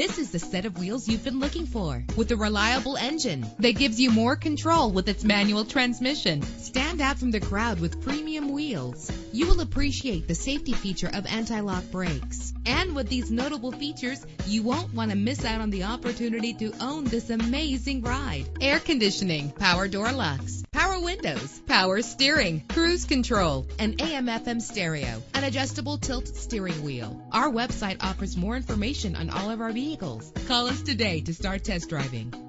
This is the set of wheels you've been looking for, with a reliable engine that gives you more control with its manual transmission. Stand out from the crowd with premium wheels. You will appreciate the safety feature of anti-lock brakes. And with these notable features, you won't want to miss out on the opportunity to own this amazing ride. Air conditioning, power door locks, power windows, power steering, cruise control, an AM/FM stereo, an adjustable tilt steering wheel. Our website offers more information on all of our vehicles. Call us today to start test driving.